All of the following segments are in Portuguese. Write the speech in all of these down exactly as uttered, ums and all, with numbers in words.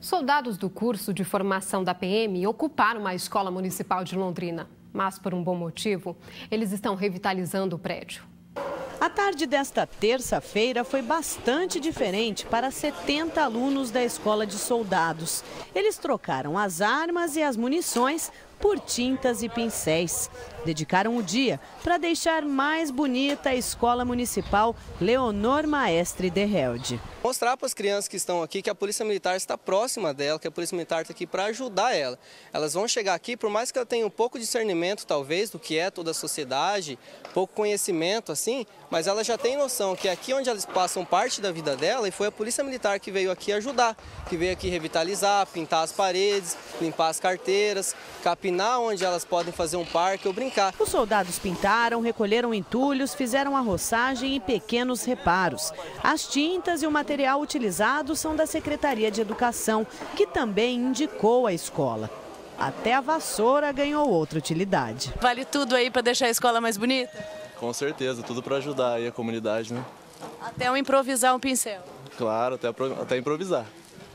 Soldados do curso de formação da P M ocuparam uma escola municipal de Londrina, mas por um bom motivo, eles estão revitalizando o prédio. A tarde desta terça-feira foi bastante diferente para setenta alunos da Escola de Soldados. Eles trocaram as armas e as munições por tintas e pincéis. Dedicaram o dia para deixar mais bonita a Escola Municipal Leonor Maestre de Helde. Mostrar para as crianças que estão aqui que a Polícia Militar está próxima dela, que a Polícia Militar está aqui para ajudar ela. Elas vão chegar aqui, por mais que ela tenha um pouco de discernimento, talvez, do que é toda a sociedade, pouco conhecimento, assim, mas ela já tem noção que aqui onde elas passam parte da vida dela, e foi a Polícia Militar que veio aqui ajudar, que veio aqui revitalizar, pintar as paredes, limpar as carteiras, capinar onde elas podem fazer um parque ou brincar. Os soldados pintaram, recolheram entulhos, fizeram a roçagem e pequenos reparos. As tintas e o material utilizado são da Secretaria de Educação, que também indicou a escola. Até a vassoura ganhou outra utilidade. Vale tudo aí para deixar a escola mais bonita? Com certeza, tudo para ajudar aí a comunidade, né? Até um improvisar um pincel. Claro, até, até improvisar.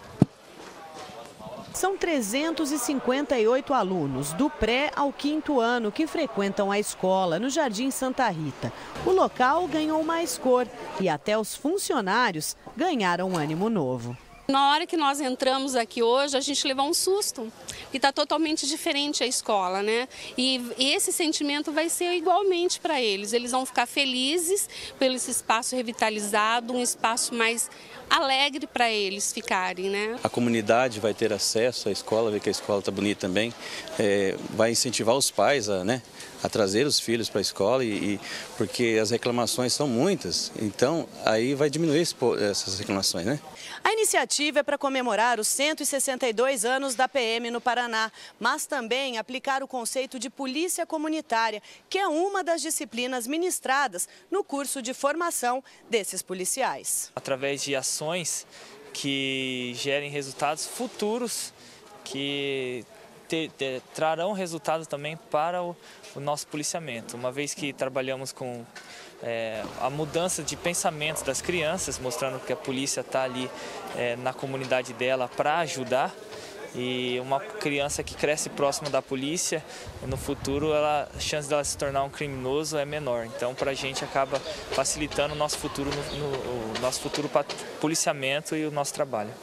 São trezentos e cinquenta e oito alunos, do pré ao quinto ano, que frequentam a escola no Jardim Santa Rita. O local ganhou mais cor e até os funcionários ganharam um ânimo novo. Na hora que nós entramos aqui hoje, a gente levou um susto, que está totalmente diferente a escola, né? E esse sentimento vai ser igualmente para eles. Eles vão ficar felizes pelo esse espaço revitalizado, um espaço mais alegre para eles ficarem, né? A comunidade vai ter acesso à escola, ver que a escola está bonita também, é, vai incentivar os pais a, né, a trazer os filhos para a escola, e, e, porque as reclamações são muitas, então aí vai diminuir esse, essas reclamações, né? A iniciativa é para comemorar os cento e sessenta e dois anos da P M no Paraná, mas também aplicar o conceito de polícia comunitária, que é uma das disciplinas ministradas no curso de formação desses policiais. Através de ações que gerem resultados futuros, que te, te, trarão resultados também para o, o nosso policiamento, uma vez que trabalhamos com É, a mudança de pensamentos das crianças, mostrando que a polícia está ali é, na comunidade dela para ajudar. E uma criança que cresce próxima da polícia, no futuro ela, a chance dela se tornar um criminoso é menor. Então, para a gente acaba facilitando o nosso futuro, no, no, o nosso futuro policiamento e o nosso trabalho.